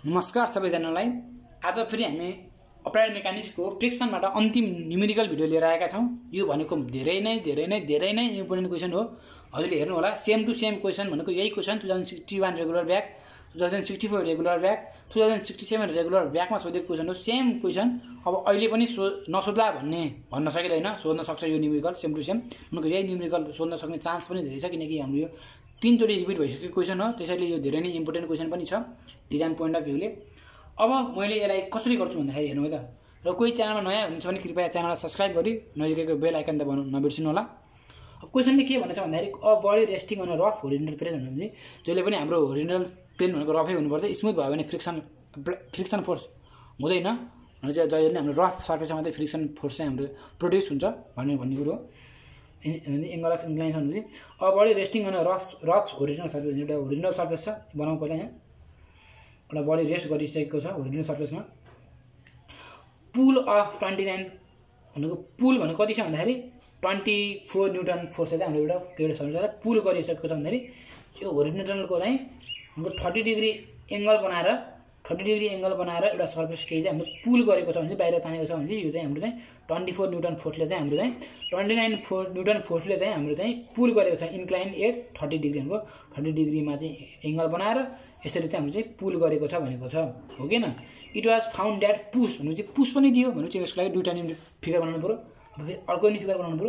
नमस्कार सबैजनालाई। आज फेरि हामी अप्लाइड मेकानिक्सको फ्रिक्सनबाट अन्तिम न्युमेरिकल भिडियो लिएर आएका छौँ। यो भनेको धेरै नै इम्पोर्टेन्ट क्वेसन हो। हजुरले हेर्नु होला, सेम टु सेम क्वेसन भनेको यही question 2061 regular back, 2064 regular back, 2067 regular ब्याकमा सोधेको क्वेसन हो। सेम क्वेसन अब अहिले पनि नसोध्ला भन्न सकिँदैन, सोध्न सक्छ यो न्युमेरिकल सेम टु सेम। भनेको यही न्युमेरिकल सोध्न सक्ने चान्स पनि धेरै छ, किनकि हाम्रो यो 3 चोटि रिपिट भइसकेको क्वेसन हो। त्यसैले यो धेरै नै इम्पोर्टेन्ट क्वेसन पनि छ इक्जाम पोइन्ट अफ भ्यूले। अब मैले यसलाई कसरी गर्छु भन्दाखेरि हेर्नु है त, र कोही च्यानलमा नयाँ हुनुहुन्छ भने कृपया च्यानललाई सब्सक्राइब गरी नजिकैको बेल आइकन दबाउनु नबिर्सिनु होला। अब क्वेसनले के भनेछ भन्दाखेरि a body resting on rough horizontal plane भनेपछि जहिले पनि हाम्रो होरिजोन्टल प्लेन भनेको रफै हुनुपर्छ। स्मुथ भयो भने फ्रिक्सन फोर्स हुँदैन। जहिले पनि हाम्रो रफ सर्फेसमा मात्रै फ्रिक्सन फोर्स चाहिँ हाम्रो प्रोड्युस हुन्छ भन्ने कुरो हो। एङ्गल अफ इन्क्लाइनेसन भनेपछि a body resting on rough horizontal surface, एउटा होरिजोनल सर्फेस छ बनाउँ पहिला। यहाँ एउटा बडी रेस्ट गरिसकेको छ होरिजोनल सर्फेसमा। पुल अफ 29 भनेको पुल भनेको कति छ भन्दाखेरि 24 न्युटन फोर्सले चाहिँ हाम्रो एउटा सर्फेसलाई पुल गरिसकेको छ भन्दाखेरि यो होरिजोनलको चाहिँ हाम्रो 30 डिग्री एङ्गल बनाएर एउटा सर्फेस केही चाहिँ हाम्रो पुल गरेको छ भने बाहिर तानेको छ भने यो चाहिँ हाम्रो चाहिँ 24 न्युटन फोर्सले चाहिँ हाम्रो चाहिँ 29 न्युटन फोर्सले चाहिँ हाम्रो चाहिँ पुल गरेको छ इन्क्लाइन एट 30 डिग्री भनेको 30 डिग्रीमा चाहिँ एङ्गल बनाएर यसरी चाहिँ हाम्रो चाहिँ पुल गरेको छ भनेको छ, हो कि न। It was found that push भनेपछि पुस पनि दियो भनेपछि यसको लागि दुईवटा फिगर बनाउनु पऱ्यो। अर्को नि फिगर बनाउनु पऱ्यो।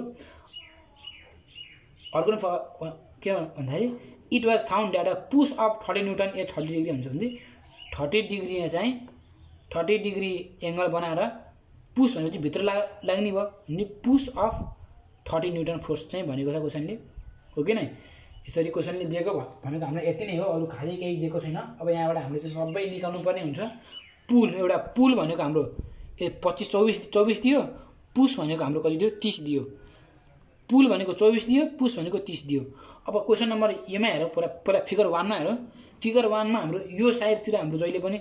अर्को के भन्दाखेरि it was found that a push of 30 newton at 30 degree हुन्छ भने 30 डिग्री चाहिँ 30 डिग्री एङ्गल बनाएर पुस भनेपछि भित्र लाग्ने भयो भने पुस अफ 30 न्युटन फोर्स चाहिँ भनेको छ क्वेसनले, हो कि नै। यसरी क्वेसनले दिएको भनेको हामीलाई यति नै हो, अरू खासै केही दिएको छैन। अब यहाँबाट हामीले चाहिँ सबै निकाल्नु पर्ने हुन्छ। पुल, एउटा पुल भनेको हाम्रो 24 दियो, पुस भनेको हाम्रो कति दियो 30 दियो। पुल भनेको 24 दियो, पुस भनेको 30 दियो। अब क्वेसन नम्बर एमा हेरौँ, पुरा फिगर 1मा हेरौँ। फिगर 1मा हाम्रो यो साइडतिर हाम्रो जहिले पनि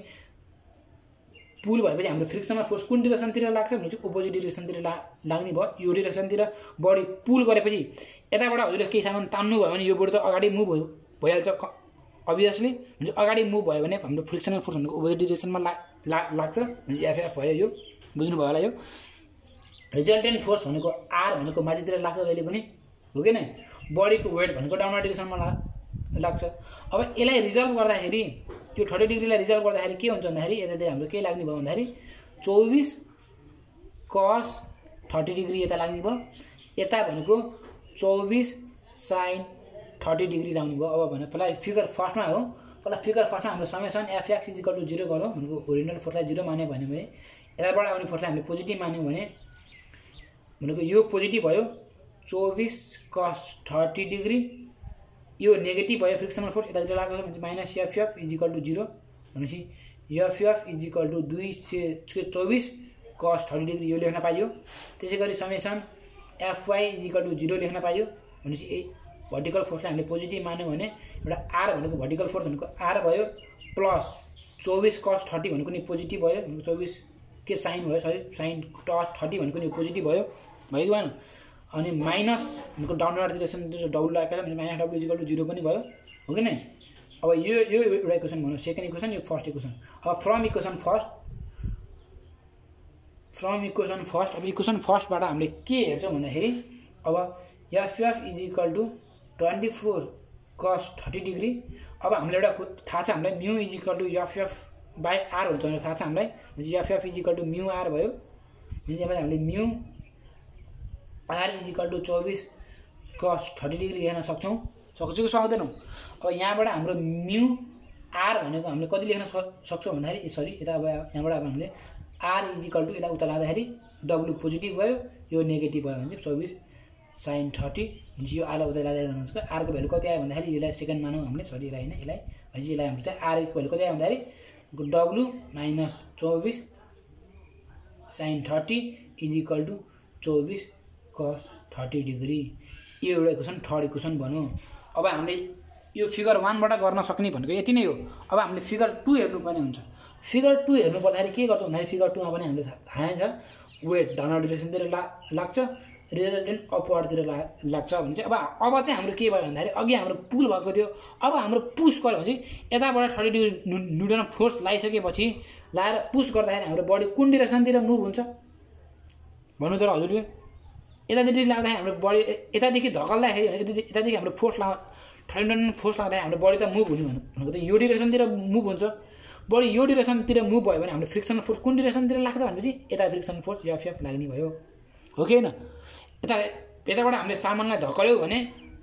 पुल भएपछि हाम्रो फ्रिक्सनल फोर्स कुन डिरेक्सनतिर लाग्छ भने चाहिँ अपोजिट डिरेक्सनतिर लाग्ने भयो। यो डिरेक्सनतिर बडी पुल गरेपछि यताबाट हजुरले केही सामान तान्नु भयो भने यो बडी त अगाडि मुभ भइहाल्छ अभियसली। भने अगाडि मुभ भयो भने हाम्रो फ्रिक्सनल फोर्स भनेको अपोजिट डिरेक्सनमा लाग्छ भने एफएफ भयो। यो बुझ्नुभयो होला। यो रिजल्टेन्ट फोर्स भनेको आर भनेको माथितिर लाग्छ जहिले पनि, हो कि नै। बडीको वेट भनेको डाउनवर्ड डिरेक्सनमा लाग्छ। अब यसलाई रिजल्भ गर्दाखेरि यो 30 डिग्रीलाई रिजल्भ गर्दाखेरि के हुन्छ भन्दाखेरि यतातिर हाम्रो के लाग्ने भयो भन्दाखेरि 24 cos 30 डिग्री यता लाग्ने भयो। यता भनेको 24 sin 30 डिग्री लाग्ने भयो। अब भने पहिला फिगर फर्स्टमा हो। पहिला फिगर फर्स्टमा हाम्रो समेसन एफएक्स इक्वल टु 0 गरौँ भनेको होरिजोनल फोर्सलाई 0 मान्यो भने यताबाट आउने फोर्सलाई हामीले पोजिटिभ मान्यौँ भनेको यो पोजिटिभ भयो 24 cos 30 डिग्री। यो नेगेटिभ भयो फ्रिक्सनल फोर्स यतातिर लागेको छ भने माइनस एफएफ इजिकल टु 0 भनेपछि F F is equal to 224 cos 30 degree यो लेख्न पाइयो। त्यसै गरी समेसन एफवाई इजिकल टु 0 लेख्न पाइयो। भनेपछि भर्टिकल फोर्सलाई हामीले पोजिटिभ मान्यौँ भने एउटा आर भनेको भर्टिकल फोर्स भनेको आर भयो प्लस 24 cos 30 भनेको नि पोजिटिभ भयो, 24 के साइन भयो, सरी साइन 30 भनेको नि पोजिटिभ भयो कि भएन। अनि माइनस भनेको डाउनवर्ड डिरेक्सनतिर डब्लु लागेको छ भने माइनस डब्लु इजिकल टु 0 पनि भयो, हो कि नै। अब यो एउटा इक्वेसन भनौँ, सेकेन्ड इक्वेसन, यो फर्स्ट इक्वेसन। अब फ्रम इक्वेसन फर्स्ट अब इक्वेसन फर्स्टबाट हामीले के हेर्छौँ भन्दाखेरि अब F F is equal to 24 cos 30 degree. अब हामीलाई एउटा थाहा छ, हामीलाई mu is equal to F F by R हुन्छ भनेर थाहा छ हामीलाई। F F is equal to mu R भयो। यसमा हामीले mu R is equal to 24 cos 30 degree लेख्न सक्छौँ कि सक्दैनौँ। अब यहाँबाट हाम्रो म्यू आर भनेको हामीले कति लेख्न सक्छौँ भन्दाखेरि सरी यता अब यहाँबाट अब हामीले आर इजिकल टु यता उता लाँदाखेरि डब्लु पोजिटिभ भयो, यो नेगेटिभ भयो भने चाहिँ 24 sin 30 भनेपछि यो आरलाई उता लाँदै जान्छ। आरको भ्यालु कति आयो भन्दाखेरि यसलाई सेकेन्ड मानौँ हामीले, सरी यसलाई होइन, यसलाई भनेपछि यसलाई हाम्रो चाहिँ आरको भ्यालु कति आयो भन्दाखेरि W minus 24 sin 30 is equal to 24 cos 30 degree. यो एउटा इक्वेसन थर्ड इक्वेसन भनौँ। अब हामीले यो फिगर 1बाट गर्न सक्ने भनेको यति नै हो। अब हामीले फिगर 2 हेर्नुपर्ने हुन्छ। फिगर 2 हेर्नु पर्दाखेरि के गर्छौँ भन्दाखेरि फिगर 2मा पनि हामीले थाहा छ वेट डाउनवर्ड डिरेक्सनतिर लाग्छ, रिजल्टेन्ट अपवर्डतिर लाग्छ भने चाहिँ अब चाहिँ हाम्रो के भयो भन्दाखेरि अघि हाम्रो पुल भएको थियो अब हाम्रो पुस गर्यो भने चाहिँ यताबाट 30 डिग्री न्युटन फोर्स लगाइसकेपछि लाएर पुस गर्दाखेरि हाम्रो बडी कुन डिरेक्सनतिर मुभ हुन्छ भन्नु त हजुरले यतादेखि लाग्दाखेरि हाम्रो बडी यतादेखि धकल्दाखेरि यतादेखि हाम्रो फोर्स 30 न्युटन फोर्स लाग्दाखेरि हाम्रो बडी त मुभ हुने भनेको त यो डिरेक्सनतिर मुभ हुन्छ बडी यो डिरेक्सनतिर मुभ भयो भने हाम्रो फ्रिक्सनल फोर्स कुन डिरेक्सनतिर लाग्छ भनेपछि यता फ्रिक्सनल फोर्स एफ लाग्ने भयो हो कि हैन यताबाट हामीले सामानलाई धकल्यो भने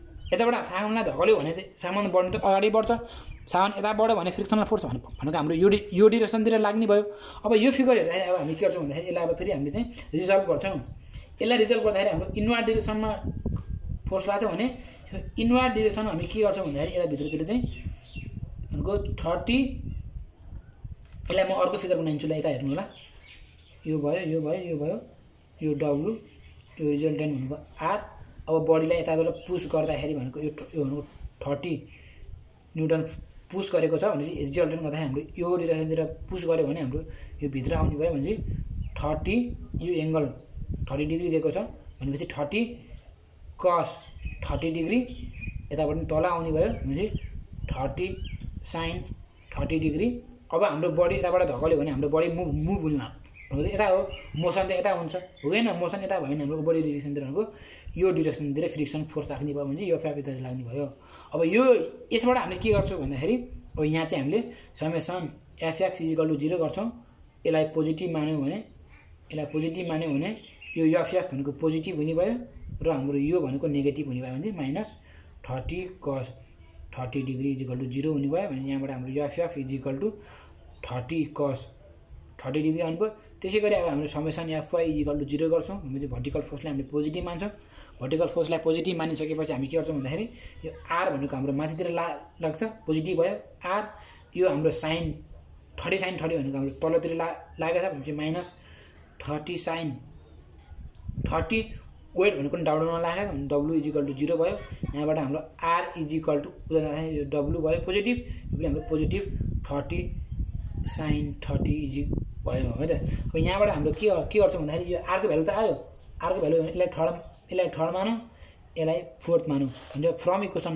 सामान बढ्नु त अगाडि बढ्छ सामान यता बढ्यो भने फ्रिक्सनल फोर्स भनेको हाम्रो यो डिरेक्सनतिर लाग्ने भयो अब यो फिगर हेर्दाखेरि अब हामी के गर्छौँ भन्दाखेरि यसलाई अब फेरि हामीले चाहिँ रिजल्भ गर्छौँ यसलाई रिजल्भ गर्दाखेरि हाम्रो इनवर्ड डिरेक्सनमा फोर्स लाग्छ भने इनवर्ड डिरेक्सनमा हामी के गर्छौँ भन्दाखेरि यता भित्रतिर चाहिँ भनेको 30 यसलाई म अर्को फिगर बनाइदिन्छु ल यता हेर्नु होला यो भयो यो डब्लु यो रिजल्टेन्ट भनेको आर अब बडीलाई यताबाट पुस गर्दाखेरि भनेको यो भनेको 30 न्युटन पुस गरेको छ भनेपछि रिजल्टेन्ट गर्दाखेरि हाम्रो यो डिरेक्सनतिर पुस गर्यो भने हाम्रो यो भित्र आउने भयो भने 30 यो एंगल 30 डिग्री दिएको छ भनेपछि 30 cos 30 डिग्री यताबाट तल आउने भयो भनेपछि 30 sin 30 डिग्री अब हाम्रो बडी यताबाट धकल्यो भने हाम्रो बडी मुभ हुने यता हो मोसन चाहिँ यता हुन्छ होइन मोसन यता भयो भने हाम्रो बडी डिरेक्सनतिर भनेको यो डिरेक्सनतिर फ्रिक्सन फोर्स राख्ने भयो भने चाहिँ यो फ्याप यता लाग्ने भयो अब यो यसबाट हामीले के गर्छौँ भन्दाखेरि अब यहाँ चाहिँ हामीले समेसन fx = 0 गर्छौँ यसलाई पोजिटिभ मान्यो भने यो एफ भनेको पोजिटिभ हुने भयो र हाम्रो यो भनेको नेगेटिभ हुने भयो भने चाहिँ -30 cos 30 डिग्री = 0 हुने भयो भने यहाँबाट हाम्रो एफ = 30 cos 30 डिग्री आउनु भयो त्यसै गरी अब हाम्रो समेसन fy = 0 गर्छौँ भने भर्टिकल फोर्सलाई हामीले पोजिटिभ मान्छौँ भर्टिकल फोर्सलाई पोजिटिभ मानिसकेपछि हामी के गर्छौँ भन्दाखेरि यो आर भनेको हाम्रो माथितिर लाग्छ पोजिटिभ भयो आर यो हाम्रो sin 30 भनेको हाम्रो तलतिर लागेछ भने -30 sin 30 वेट भनेको डाउनमा लागेको w = 0 भयो यहाँबाट हाम्रो r यो w भयो पोजिटिभ यो पनि हाम्रो पोजिटिभ 30 sin 30 भयो है त अब यहाँबाट हाम्रो के गर्छौँ भन्दाखेरि यो r को भ्यालु त आयो r को भ्यालु यसलाई थर्ड मानौँ यसलाई फोर्थ मानौँ भने फ्रम इक्वेसन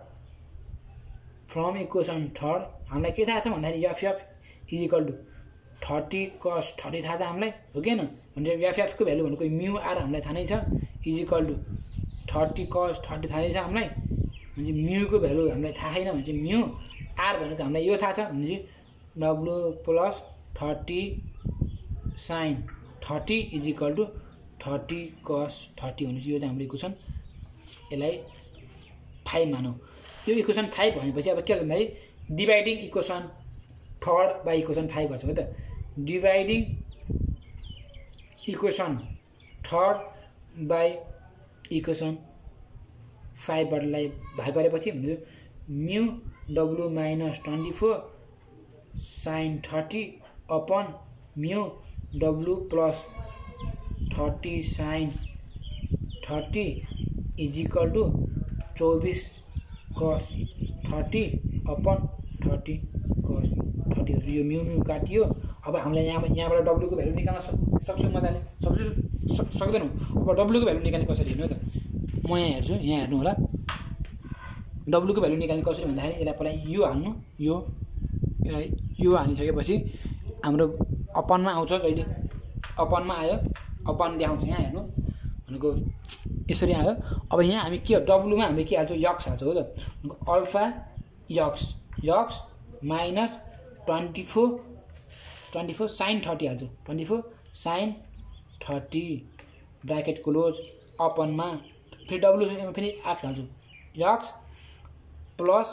थर्ड हामीलाई के थाहा छ भन्दाखेरि एफ = 30 cos 30 थाहा छ हामीलाई हो कि हैन भने एफ को भ्यालु भनेको म्यु आर हामीलाई थाहा नै छ = 30 cos 30 थाहा छ हामीलाई भने म्यु को भ्यालु हामीलाई थाहा छैन भने चाहिँ म्यु आर भनेको हामीलाई यो थाहा छ भने w + 30 sin 30 = 30 cos 30 भनेपछि यो चाहिँ हाम्रो इक्वेसन यसलाई 5 मानौँ यो इक्वेसन 5 भनेपछि अब के गर्छ भन्दाखेरि dividing equation third by equation 5 गर्छौँ है त dividing equation third by equation 5 बाटलाई भाग गरेपछि भने mu w - 24 sin 30 upon mu w + 30 sin 30 = 24 cos 30 upon 30 cos 30 यो म्यु काटियो अब हामीले यहाँबाट w को भ्यालु निकाल्न सक्छौँ मजाले सक्दैनौँ अब w को भ्यालु निकाल्ने कसरी हेर्नु त म यहाँ हेर्छु यहाँ हेर्नु होला w को भ्यालु निकाल्ने कसरी भन्दाखेरि यसलाई पहिला यो हाल्नु यो हालिसकेपछि हाम्रो अपनमा आउँछ जहिले अपनमा आयो अपन देखाउँछ यहाँ हेर्नु भनेको यसरी आयो अब यहाँ हामी के w मा हामी के हाल्छौँ यक्स हाल्छौँ हो त अल्फा यक्स -24 sin 30 हाल्छौँ 24 sin 30 ब्राकेट क्लोज अपनमा फेरि w फेरि एक्स हाल्छौँ यक्स +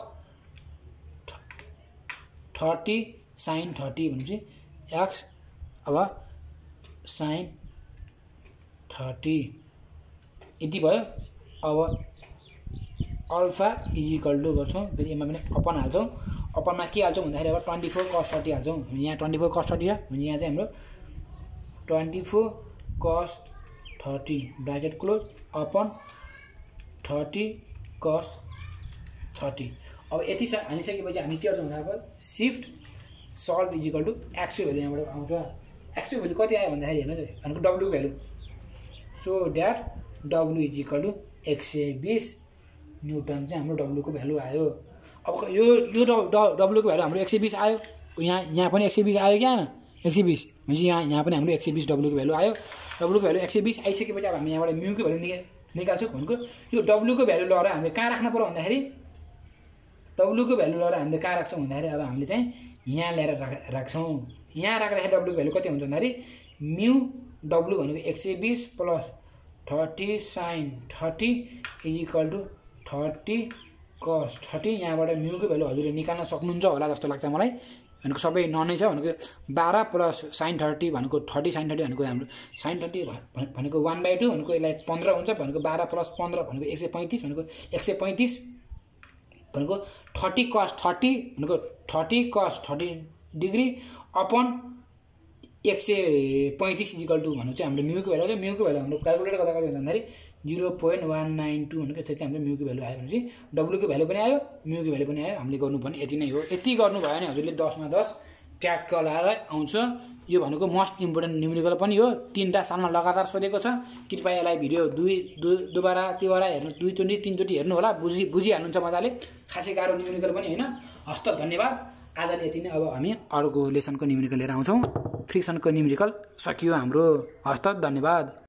30 sin 30 भनेपछि एक्स अब sin 30 यति भयो अब अल्फा = गर्छौँ फेरि यसमा पनि अपन हाल्छौँ अपनमा के हाल्छौँ भन्दाखेरि अब 24 cos 30 हाल्छौँ यहाँ 24 cos 30 भने यहाँ चाहिँ हाम्रो 24 cos 30 bracket close upon 30 cos 30 अब यति हालिसकेपछि हामी के गर्छौँ भन्दा अब सिफ्ट सल्भ = x को भ्यालु यहाँबाट आउँछ x को भ्यालु कति आयो भन्दाखेरि हेर्नु भनेको w को value so that W is equal to 120 newton चाहिँ हाम्रो W को भ्यालु आयो। अब यो W को भ्यालु हाम्रो 120 आयो, यहाँ पनि 120 आयो क्या 120 भनेपछि यहाँ पनि हाम्रो 120 W को भ्यालु आयो। W को भ्यालु 120 आइसकेपछि अब हामी यहाँबाट म्यु को भ्यालु निकाल्छौँ भनेको यो W को भ्यालु लगेर हामीले कहाँ राख्नु पर्यो भन्दाखेरि W को भ्यालु लगेर हामीले कहाँ राख्छौँ भन्दाखेरि अब हामीले चाहिँ यहाँ ल्याएर राख्छौँ। यहाँ राख्दाखेरि W को भ्यालु कति हुन्छ भन्दाखेरि म्यु W भनेको 120 plus 30 sine 30 is equal to 30 cos 30। यहाँबाट म्यु को भ्यालु हजुरले निकाल्न सक्नुहुन्छ होला जस्तो लाग्छ मलाई, भनेको सबै ननै छ। भनेको 12 प्लस साइन 30 भनेको 30 साइन 30 भनेको हाम्रो साइन 30 भनेको 1/2 भनेको यसलाई 15 हुन्छ, भनेको 12 प्लस 15 भनेको 135 भनेको 135 भनेको 30 कस 30 भनेको 30 cos 30 degree upon 135 equal to भनेको चाहिँ हाम्रो म्यु को भ्यालु हो। म्यु को भ्यालु हाम्रो क्यालकुलेट गर्दा कति हुन्छ भन्दाखेरि 0.192 भनेको यसरी चाहिँ हाम्रो म्यु को भ्यालु आयो भनेपछि W को भ्यालु पनि आयो, म्यु को भ्यालु पनि आयो। हामीले गर्नुपर्ने यति नै हो। यति गर्नुभयो भने हजुरले 10 मा 10 ट्याग लगाएर आउँछ। यो भनेको मोस्ट इम्पोर्टेन्ट न्युमेरिकल पनि हो, 3टा सालमा लगातार सोधेको छ। कृपया यसलाई भिडियो दुबारा तिबारा हेर्नु, 2चोटि 3चोटि हेर्नु होला, बुझिहाल्नुहुन्छ मजाले। खासै गाह्रो न्युमेरिकल पनि होइन। हस्त धन्यवाद। आजले यति नै। अब हामी अर्को लेसनको न्युमेरिकल लिएर आउँछौँ। फ्रिक्सनको न्युमेरिकल सकियो हाम्रो। हस्त धन्यवाद।